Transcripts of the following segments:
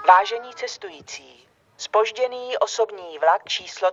Vážení cestující, zpožděný osobní vlak číslo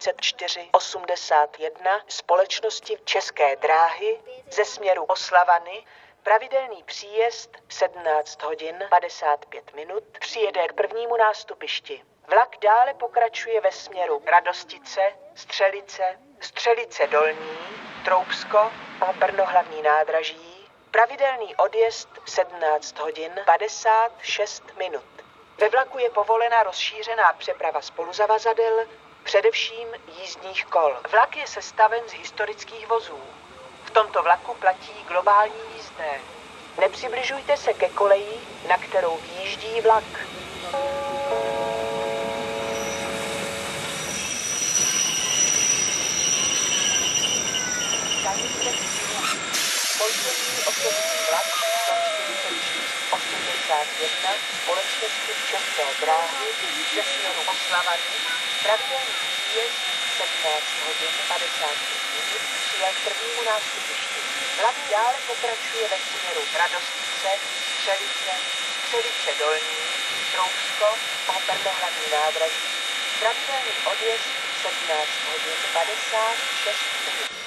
4481 společnosti České dráhy ze směru Oslavany, pravidelný příjezd 17 hodin 55 minut, přijede k prvnímu nástupišti. Vlak dále pokračuje ve směru Radostice, Střelice, Střelice Dolní, Troubsko a Brno hlavní nádraží. Pravidelný odjezd 17 hodin 56 minut. Ve vlaku je povolena rozšířená přeprava spoluzavazadel, především jízdních kol. Vlak je sestaven z historických vozů. V tomto vlaku platí globální jízdné. Nepřibližujte se ke koleji, na kterou vyjíždí vlak. Spožděný osobní vlak číslo 4481 společnosti České dráhy ze směru Oslavany, pravidelný příjezd 17 hodin 55 minut, přijel k prvnímu nástupišti. Vlak dále pokračuje ve směru Radostice, Střelice, Střelice Dolní, Troubsko a Brno hlavní nádraží. Pravidelný odjezd 17 hodin 56 minut.